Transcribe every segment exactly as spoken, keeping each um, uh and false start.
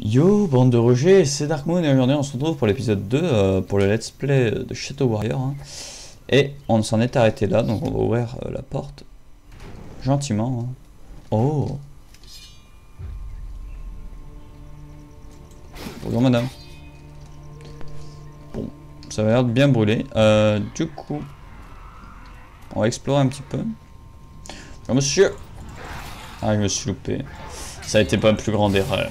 Yo, bande de Roger, c'est Darkmoon et aujourd'hui on se retrouve pour l'épisode deux, euh, pour le let's play de Shadow Warrior. Hein. Et on s'en est arrêté là, donc on va ouvrir euh, la porte. Gentiment. Hein. Oh. Bonjour madame. Bon, ça va l'air de bien brûler. Euh, du coup, on va explorer un petit peu. Bonjour monsieur. Ah, je me suis loupé. Ça a été pas une plus grande erreur.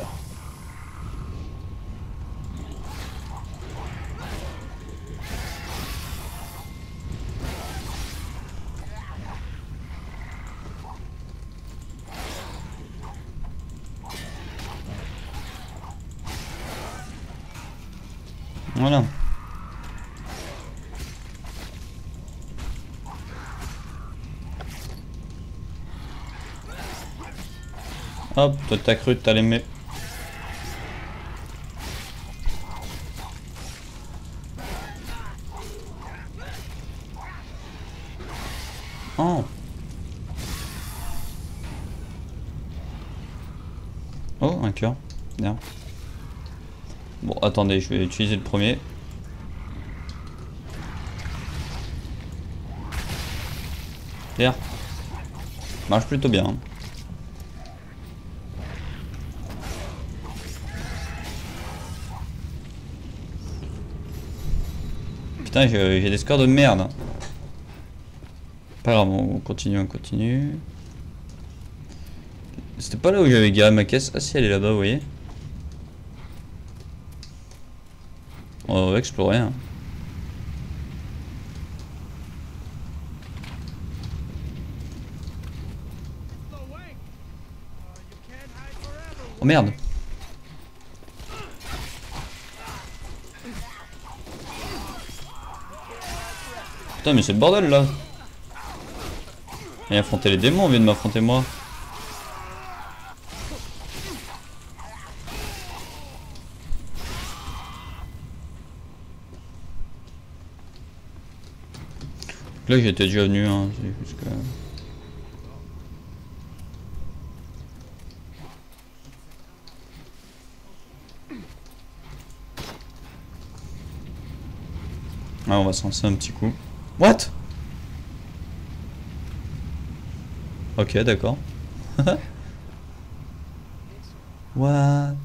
Voilà. Hop, toi t'as cru que t'allais m'aimer. Oh. Oh, un cœur. Bien. Bon, attendez, je vais utiliser le premier. Pierre. Marche plutôt bien. Putain, j'ai des scores de merde. Pas grave, on continue, on continue. C'était pas là où j'avais garé ma caisse. Ah si, elle est là-bas, vous voyez. On va explorer. Hein. Oh merde. Putain mais c'est le bordel là. Et affronter les démons, on vient de m'affronter moi. Là j'étais déjà venu hein, c'est juste que... Ah on va se lancer un petit coup. What? Ok d'accord. What?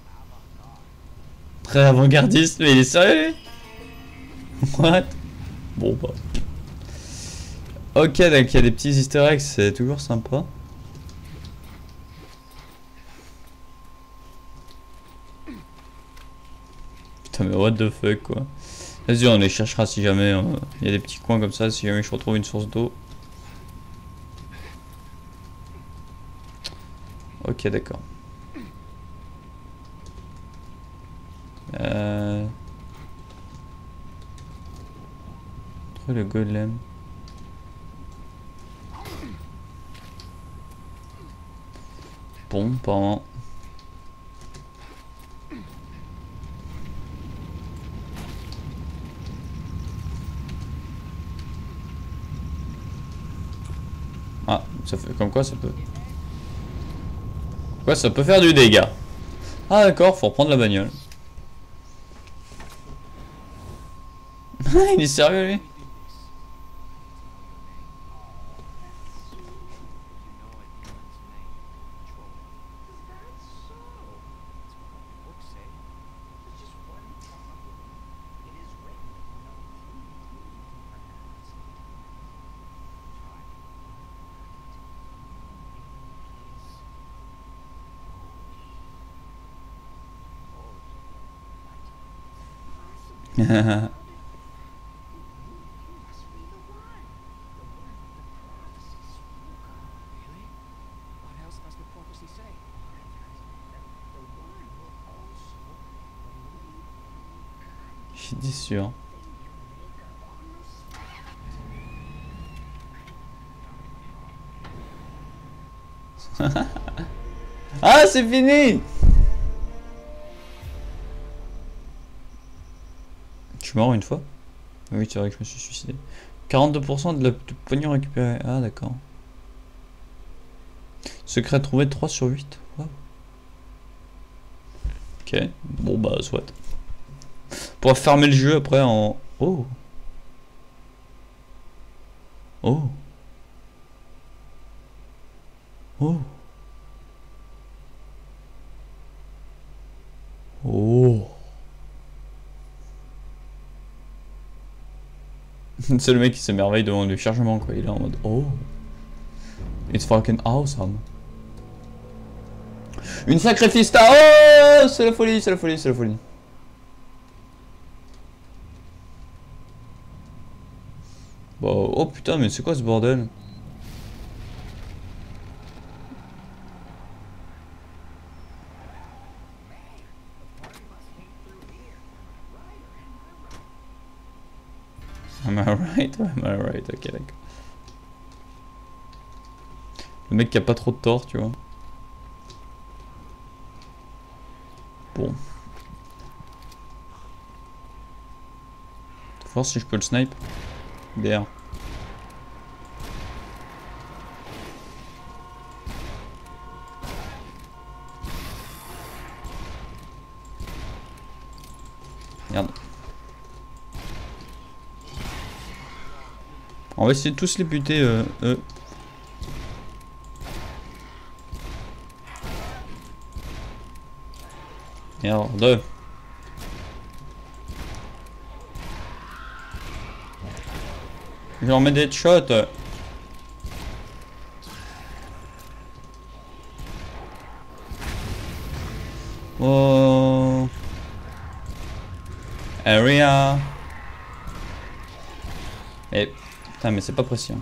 Très avant-gardiste, mais il est sérieux lui? What? Bon bah... Ok, donc il y a des petits easter eggs, c'est toujours sympa. Putain mais what the fuck quoi. Vas-y on les cherchera si jamais il euh, y a des petits coins comme ça, si jamais je retrouve une source d'eau. Ok d'accord. Euh... Trouver le golem. Bon, apparemment. Ah, ça fait comme quoi ça peut. Quoi, ça peut faire du dégât. Ah d'accord, faut reprendre la bagnole. Il est sérieux lui? Je suis déçu. Hein. Ah, c'est fini! Je suis mort une fois? Oui, c'est vrai que je me suis suicidé. quarante-deux pour cent de la de pognon récupéré. Ah, d'accord. Secret trouvé trois sur huit. Wow. Ok. Ok, bon bah soit. Pour fermer le jeu après en... Oh. Oh. Oh. Oh. C'est le mec qui s'émerveille devant le chargement quoi, il est en mode oh. It's fucking awesome. Une sacrifice ta... Oh. C'est la folie, c'est la folie, c'est la folie. Bon, oh putain mais c'est quoi ce bordel? Am I right? Am I right? Ok, d'accord. Le mec qui a pas trop de tort, tu vois. Bon. Faut voir si je peux le snipe. Derrière. Merde. On va essayer de tous les buter, euh, eux. Merde. Je leur mets des shots. Oh. Area. Et putain mais c'est pas précis. Hein.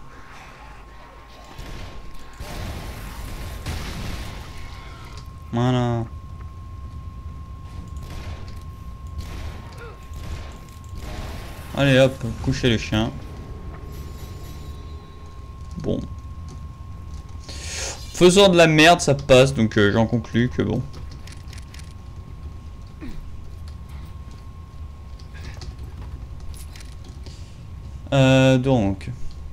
Voilà. Allez hop, coucher les chiens. Bon. Faisant de la merde, ça passe, donc euh, j'en conclus que bon. Euh, donc.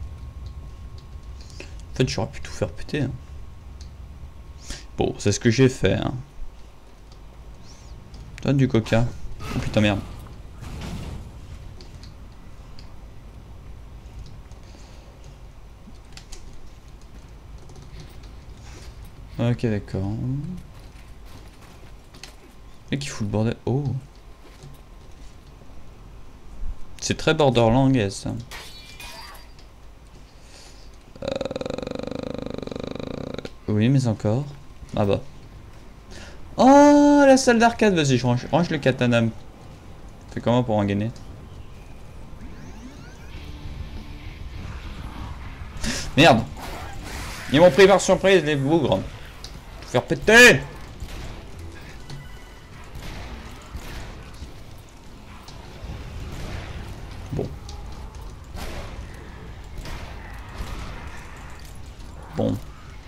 En fait, j'aurais pu tout faire péter. Hein. Bon, c'est ce que j'ai fait. Hein. Donne du coca. Oh putain, merde. Ok, d'accord. Et qui fout le bordel. Oh. C'est très Borderlands, ça. Euh... Oui, mais encore. Ah bah. Oh, la salle d'arcade. Vas-y, je range, range le katana. Fais comment pour en gagner? Merde. Ils m'ont pris par surprise, les bougres. Faire péter. Bon. Bon.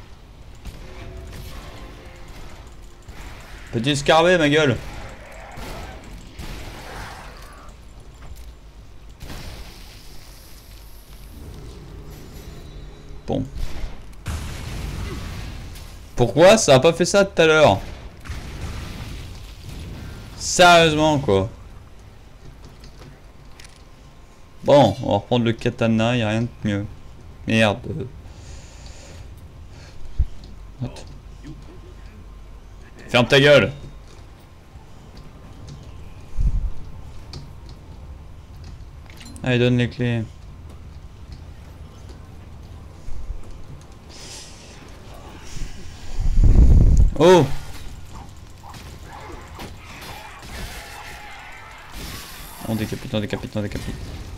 Petit escarbet, ma gueule. Bon. Pourquoi ça a pas fait ça tout à l'heure? Sérieusement, quoi. Bon, on va reprendre le katana, y a rien de mieux. Merde. What? Ferme ta gueule. Allez, donne les clés. Oh! On décapite, on décapite, on décapite.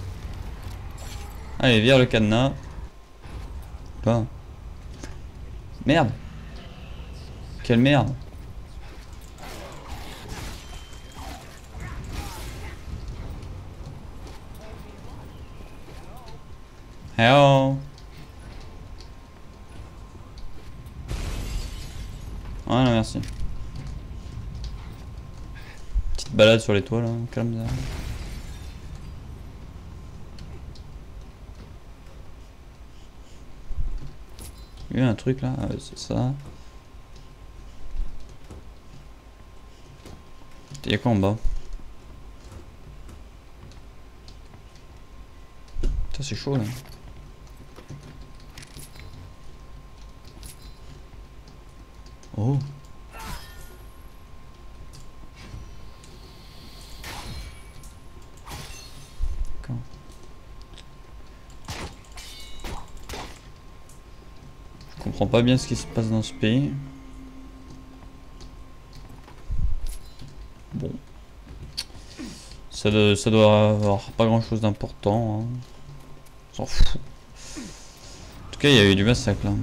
Allez, vire le cadenas. Pas. Merde! Quelle merde! Hello! Voilà, merci. Petite balade sur les toits là, calme ça. Il y a un truc là, ouais, c'est ça. Y'a quoi en bas? Putain, c'est chaud là. Oh. D'accord. Je comprends pas bien ce qui se passe dans ce pays. Bon. Ça doit, ça doit avoir pas grand chose d'important. Hein. On s'en fout. En tout cas, il y a eu du massacre là.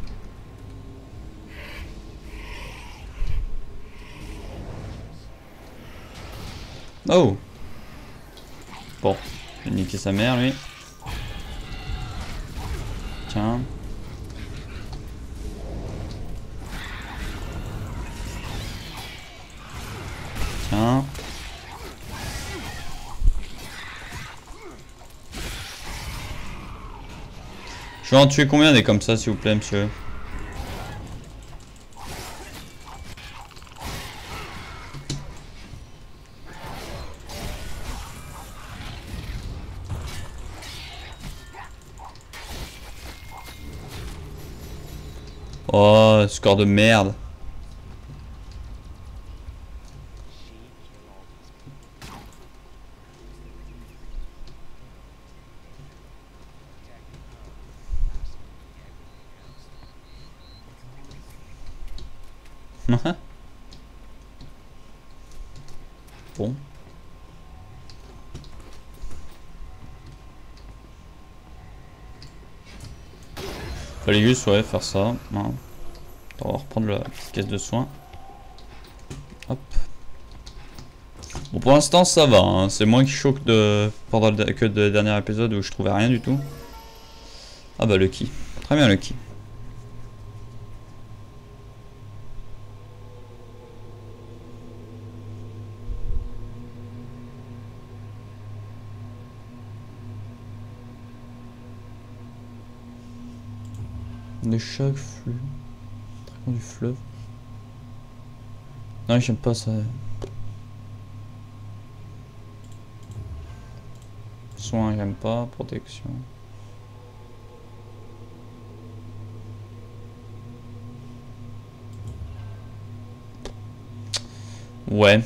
Oh! Bon, je vais niquer sa mère lui. Tiens. Tiens. Je vais en tuer combien des comme ça, s'il vous plaît, monsieur? Oh, score de merde. Bon. Fallait juste ouais, faire ça. Hein. On va reprendre la petite caisse de soins. Hop. Bon, pour l'instant ça va. Hein. C'est moins chaud que, de, pendant le, que le dernier épisode où je trouvais rien du tout. Ah bah Lucky. Très bien Lucky. Le choc flux. Dragon du fleuve. Non, j'aime pas ça. Soin, j'aime pas. Protection. Ouais.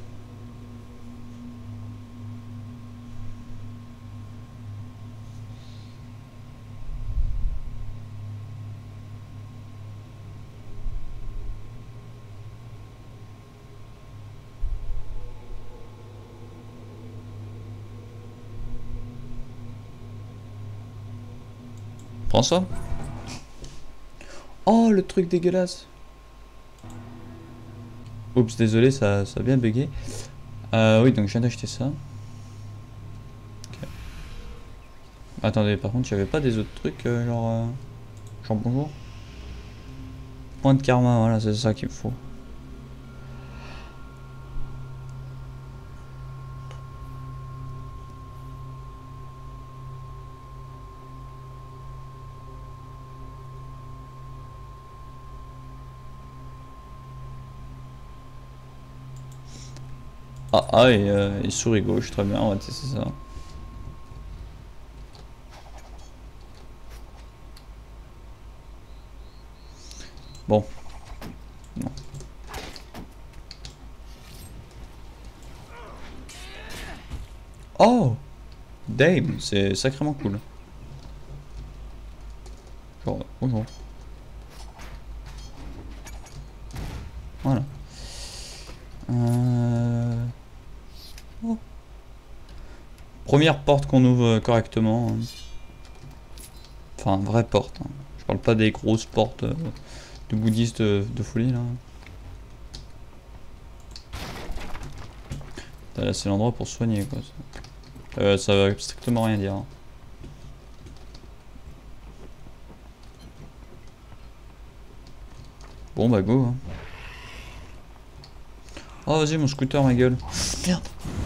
Prends ça. Oh, le truc dégueulasse. Oups, désolé, ça, ça a bien bugué. Euh, oui, donc je viens d'acheter ça. Okay. Attendez, par contre, j'avais pas des autres trucs, euh, genre... Euh, genre bonjour. Point de karma, voilà, c'est ça qu'il me faut. Ah, ah et, euh, et souris gauche, très bien, on va tester ça. Bon. Non. Oh Dame, c'est sacrément cool. Genre, bonjour. Voilà. Euh... Oh. Première porte qu'on ouvre correctement. Enfin, vraie porte. Hein. Je parle pas des grosses portes euh, de bouddhistes de, de folie là. Là, c'est l'endroit pour soigner quoi. Ça. Euh, ça va strictement rien dire. Hein. Bon bah go. Hein. Oh vas-y mon scooter ma gueule. Merde.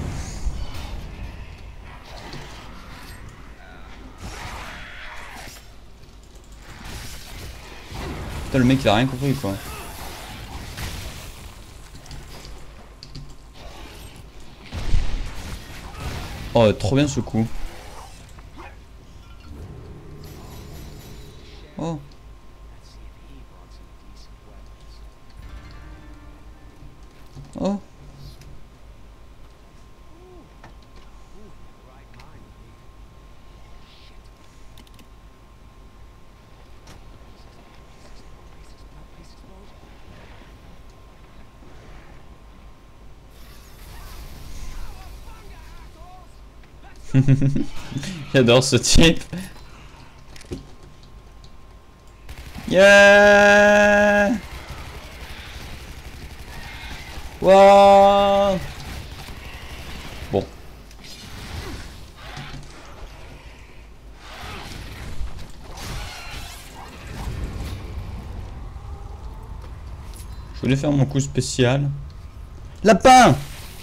Putain le mec il a rien compris quoi. Oh, trop bien ce coup. Oh. Oh. J'adore ce type. Yeah. Wow. Bon. Je voulais faire mon coup spécial. Lapin.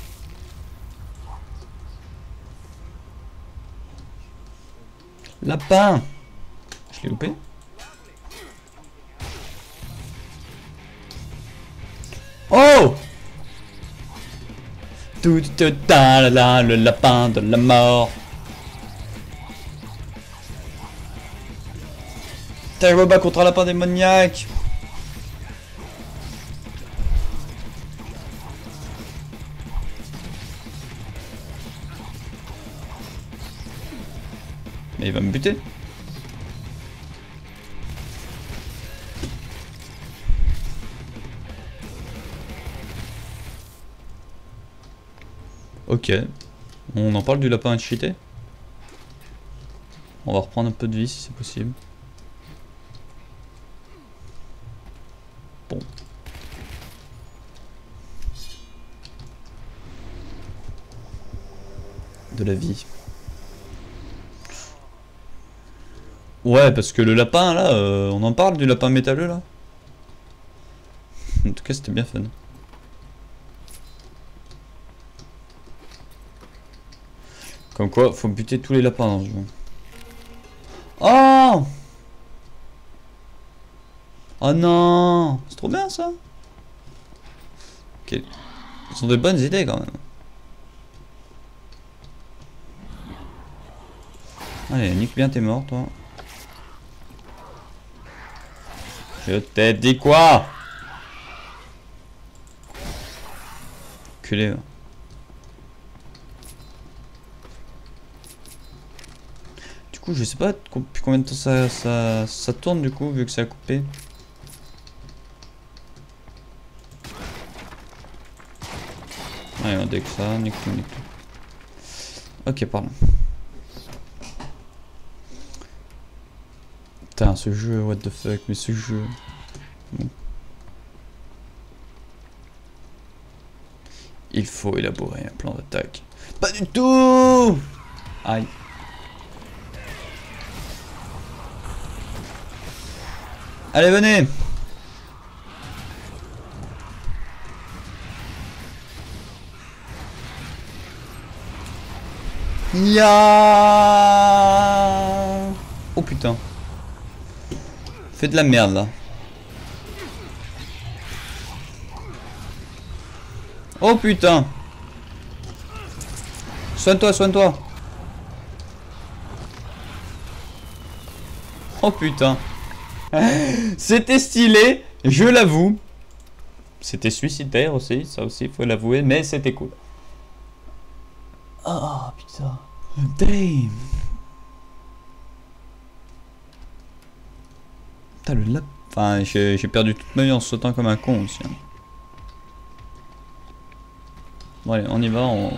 Lapin. Je l'ai loupé. Oh. Tout ta la le lapin de la mort. Putain, je me bats contre un lapin démoniaque. Mais il va me buter. Ok. On en parle du lapin cheaté. On va reprendre un peu de vie si c'est possible. Bon. De la vie. Ouais, parce que le lapin là, euh, on en parle du lapin métalleux là. En tout cas, c'était bien fun. Comme quoi, faut buter tous les lapins dans ce jeu. Oh! Oh non! C'est trop bien ça! Ok. Ce sont des bonnes idées quand même. Allez, nique bien tes morts toi. Je t'ai dit quoi? Culé. Du coup, je sais pas depuis combien de temps ça, ça, ça tourne du coup, vu que ça a coupé. Ouais, on dès que ça, nique tout, nique tout. Ok, pardon. Putain, ce jeu, what the fuck, mais ce jeu. Bon. Il faut élaborer un plan d'attaque. Pas du tout! Aïe. Allez, venez! Ya. Oh putain. Fais de la merde là. Oh putain. Soigne-toi, soigne-toi. Oh putain. C'était stylé, je l'avoue. C'était suicidaire aussi, ça aussi faut l'avouer, mais c'était cool. Oh putain. Damn. Putain le lap. Enfin j'ai perdu toute ma vie en sautant comme un con aussi. Hein. Bon allez, on y va, on...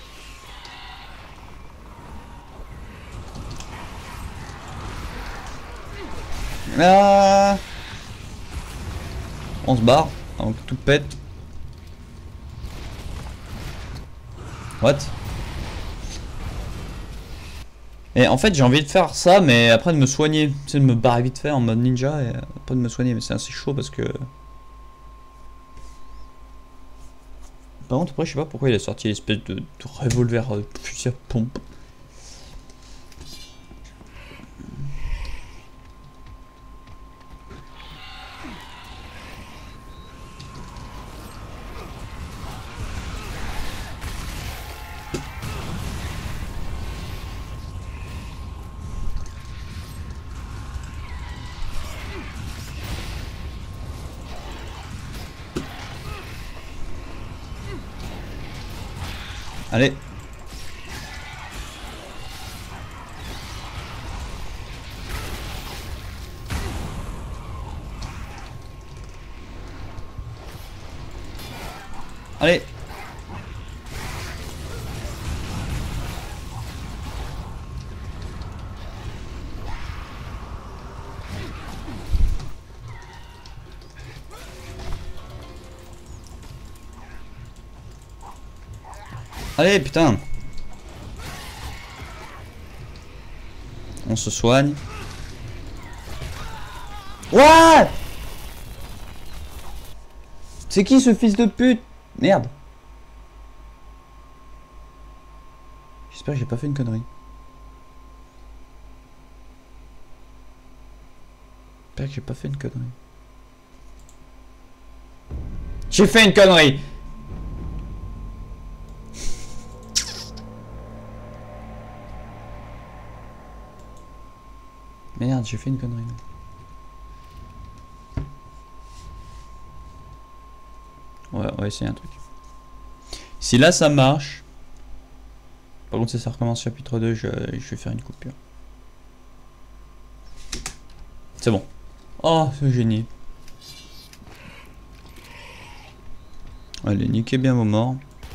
Ah. On se barre, avant que tout pète. What? Et en fait j'ai envie de faire ça mais après de me soigner. Tu sais de me barrer vite fait en mode ninja et après de me soigner. Mais c'est assez chaud parce que... Par contre après je sais pas pourquoi il a sorti l'espèce de, de revolver euh, fusil à pompe. Allez. Allez. Allez, putain. On se soigne. What? C'est qui ce fils de pute? Merde. J'espère que j'ai pas fait une connerie. J'espère que j'ai pas fait une connerie. J'ai fait une connerie. Merde, j'ai fait une connerie. Ouais, on va essayer un truc. Si là ça marche. Par contre, si ça recommence chapitre deux, je, je vais faire une coupure. C'est bon. Oh, ce génie. Allez, niquez bien vos morts.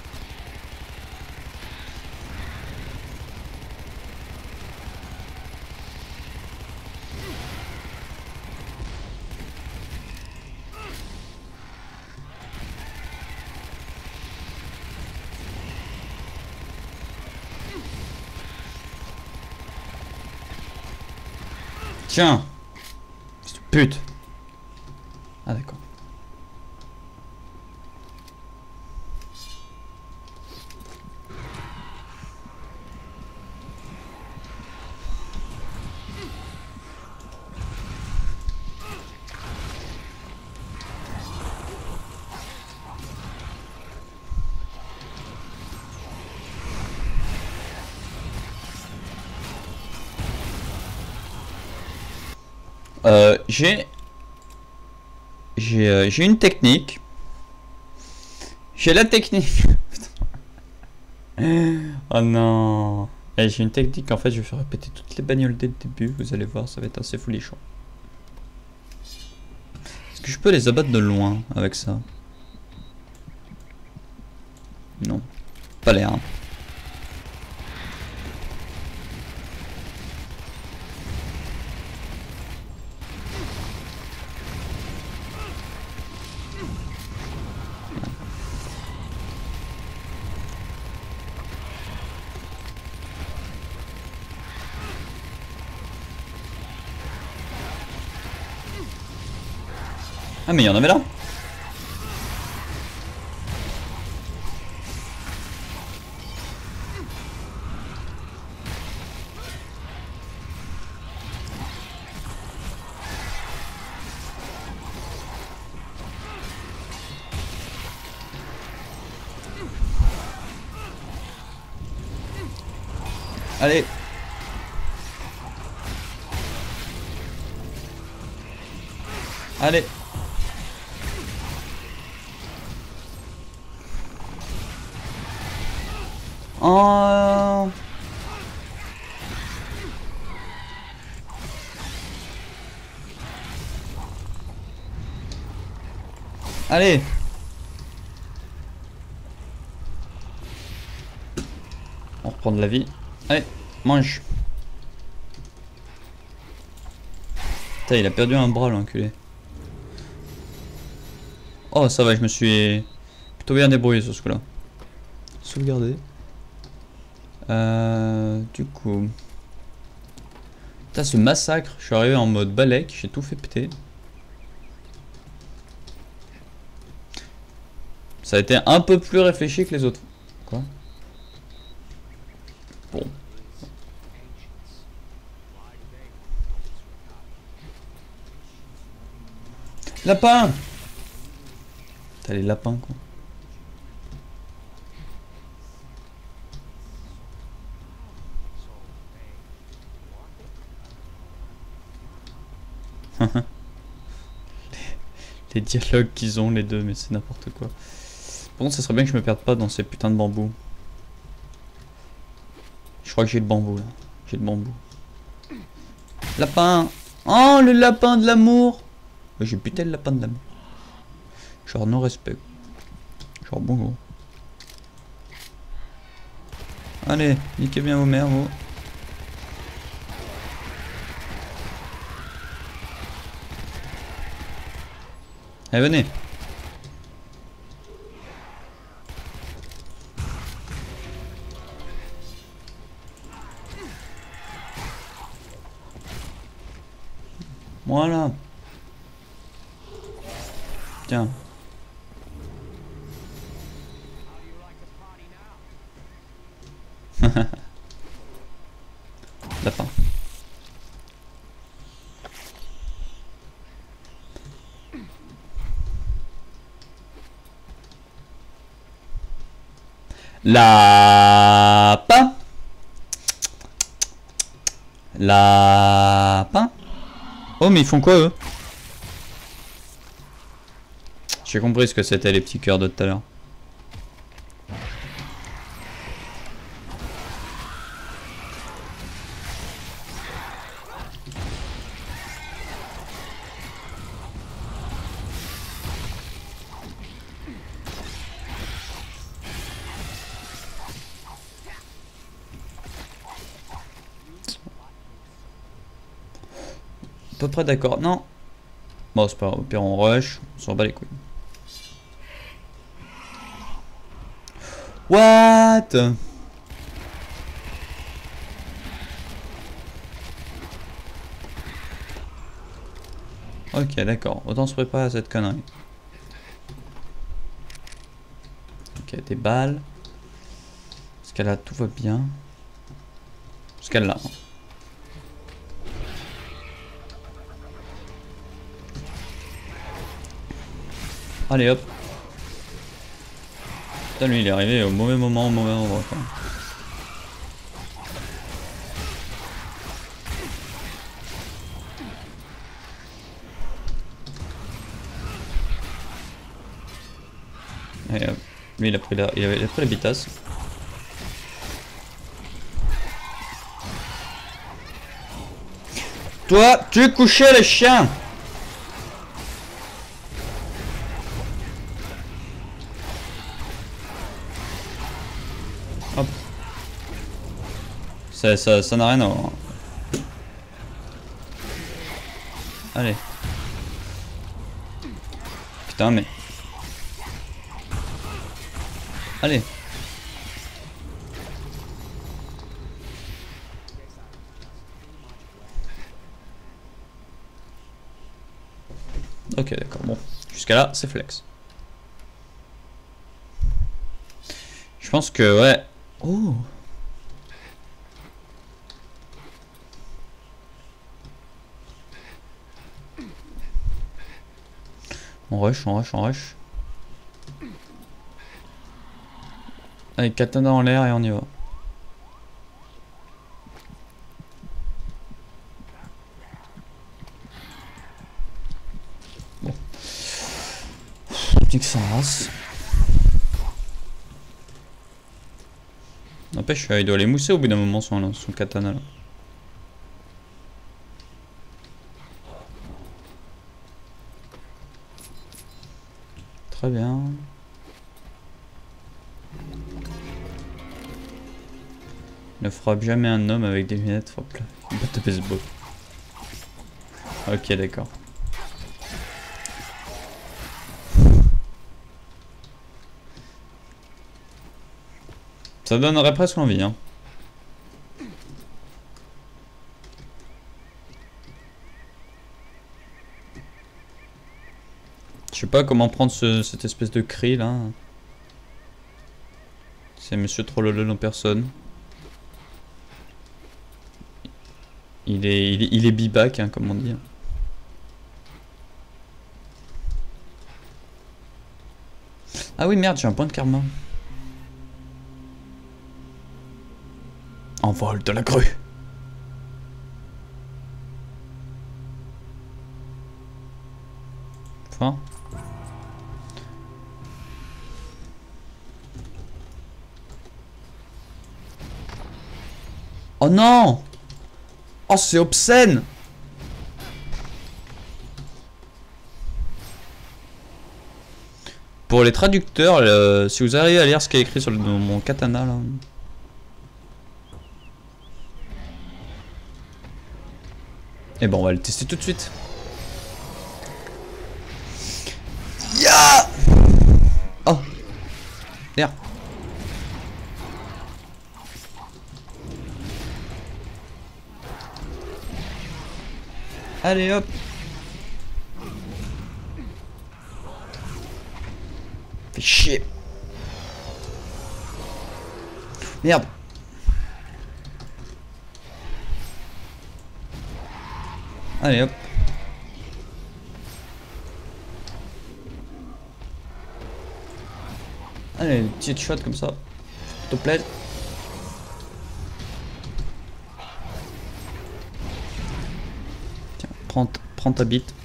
Tiens. Pute. Ah d'accord. Euh, j'ai j'ai euh, j'ai une technique. J'ai la technique. Oh non. Eh, j'ai une technique, en fait je vais faire répéter toutes les bagnoles dès le début, vous allez voir, ça va être assez folichon. Est-ce que je peux les abattre de loin avec ça? Non. Pas l'air. Hein. Ah mais il y en avait là. Allez. Allez. Oh. Allez. On reprend de la vie. Allez, mange. Putain, il a perdu un bras l'enculé. Oh ça va, je me suis plutôt bien débrouillé sur ce coup là. Sauvegarder. Euh, du coup... Putain, ce massacre, je suis arrivé en mode balèque, j'ai tout fait péter. Ça a été un peu plus réfléchi que les autres. Quoi? Bon. Lapin! T'as les lapins quoi. les, les dialogues qu'ils ont les deux, mais c'est n'importe quoi. Par contre, ça serait bien que je me perde pas dans ces putains de bambous. crois que j'ai le bambou là. J'ai le bambou. Lapin. Oh, le lapin de l'amour. J'ai buté le lapin de l'amour. Genre non respect. Genre bon gros. Allez, niquez bien vos mères, vous. Allez, venez. Voilà. Tiens. Lapin. Lapin. Lapin. Oh, mais ils font quoi eux? J'ai compris ce que c'était les petits cœurs de tout à l'heure. À peu près d'accord. Non. Bon, c'est pas grave. Au pire, on rush. On s'en bat les couilles. What? Ok, d'accord. Autant se préparer à cette connerie. Ok, des balles. Parce qu'elle a tout va bien. Parce qu'elle l'a. Allez hop. Putain, lui il est arrivé au mauvais moment, au mauvais endroit quoi. Et, euh, lui il a pris la, il a, il a pris la bitasse. Toi, tu couchais les chiens. Hop. Ça, ça, ça n'a rien à voir. Allez. Putain mais. Allez. Ok d'accord, bon. Jusqu'à là, c'est flex. Je pense que ouais. Oh. On rush, on rush, on rush. Allez, katana en l'air et on y va. Bon. Dis que ça rase. N'empêche, il doit les mousser au bout d'un moment son, son katana là. Très bien. Ne frappe jamais un homme avec des lunettes, frappe une batte de baseball. Ok, d'accord. Ça donnerait presque envie, hein. Je sais pas comment prendre ce, cette espèce de cri là. C'est Monsieur Trollolol en personne. Il est, il est, il est bibac, hein, comme on dit. Ah oui, merde, j'ai un point de karma. Envol de la grue. Enfin. Oh non! Oh, c'est obscène! Pour les traducteurs, euh, si vous arrivez à lire ce qui est écrit sur le, mon katana là. Et bon, on va le tester tout de suite. Ya! Oh! Merde! Allez hop! Fais chier! Merde! Allez hop! Allez, une petite shot comme ça, s'il te plaît. Tiens, prends, prends ta bite.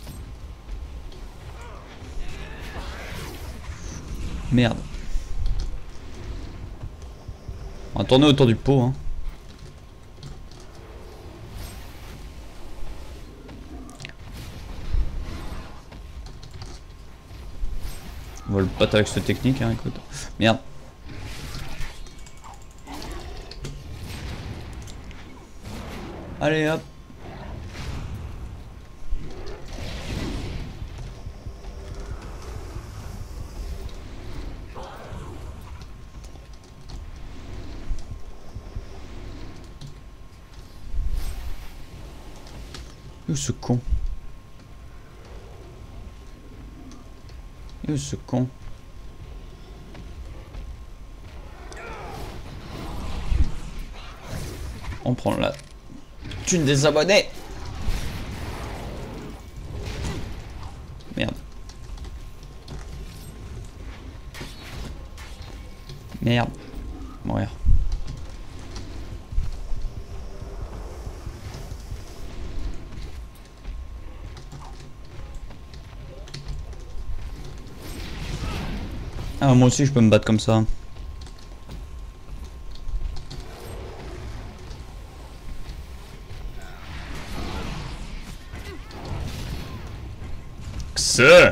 Merde. On va tourner autour du pot, hein. On va le battre avec cette technique, hein, écoute. Merde. Allez, hop. Où ce con? Où ce con? On prend la thune des abonnés. Merde. Merde. Mourir. Ah, moi aussi je peux me battre comme ça. Ça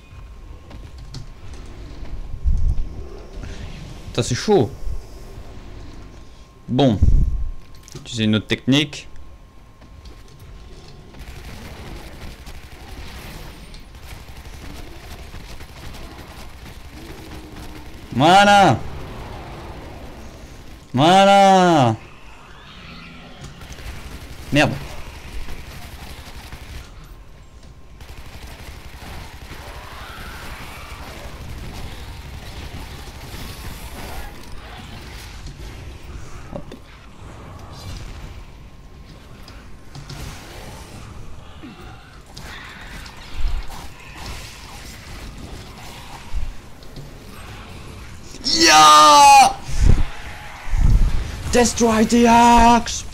c'est chaud. Bon. Utiliser une autre technique. Voilà. Voilà. Merde. Hop. Yeah! Destroy the axe!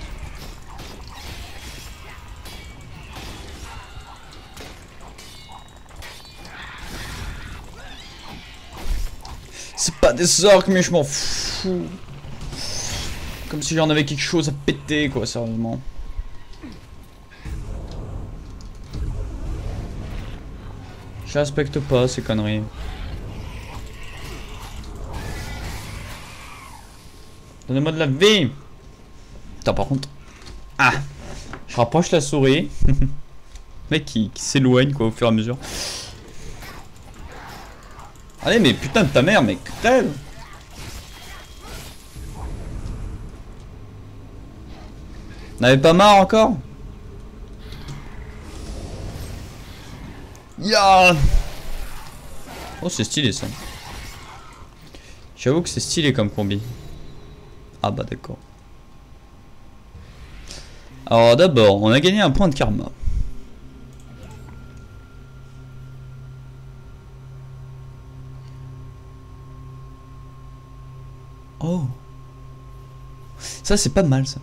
C'est pas des orques mais je m'en fous. Comme si j'en avais quelque chose à péter quoi, sérieusement. Je respecte pas ces conneries. Donnez-moi de la vie. Putain par contre. Ah. Je rapproche la souris. Mec qui, qui s'éloigne quoi au fur et à mesure. Allez mais putain de ta mère mec. Crève. N'avez pas marre encore? Ya. Oh c'est stylé ça. J'avoue que c'est stylé comme combi. Ah bah d'accord. Alors d'abord, on a gagné un point de karma. Oh. Ça c'est pas mal ça.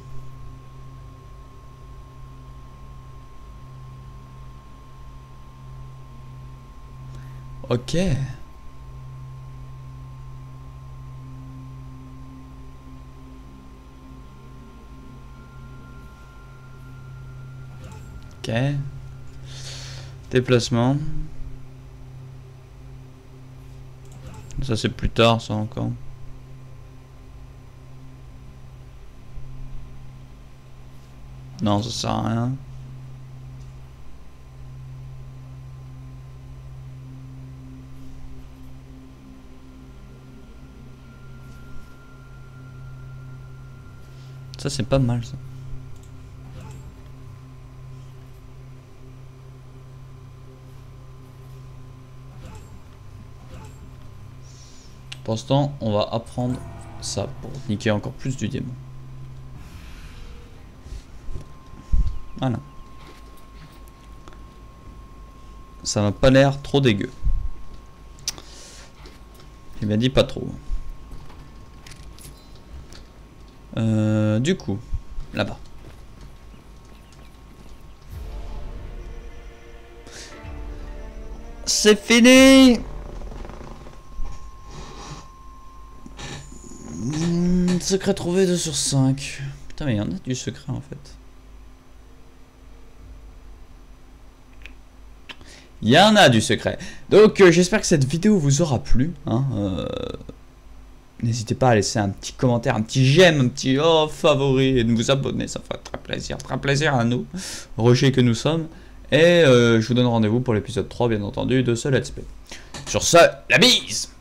Ok. Ok. Déplacement. Ça c'est plus tard ça encore. Non, ça sert à rien. Ça c'est pas mal ça. Pour l'instant, on va apprendre ça pour niquer encore plus du démon. Voilà. Ça m'a pas l'air trop dégueu. Il m'a dit pas trop. Euh, du coup, là-bas. C'est fini! Mmh, secret trouvé deux sur cinq. Putain, mais il y en a du secret en fait. Il y en a du secret. Donc euh, j'espère que cette vidéo vous aura plu. Hein, euh... N'hésitez pas à laisser un petit commentaire, un petit j'aime, un petit oh favori et de vous abonner. Ça fera très plaisir, très plaisir à nous, Roger que nous sommes. Et euh, je vous donne rendez-vous pour l'épisode trois bien entendu de ce Let's Play. Sur ce, la bise!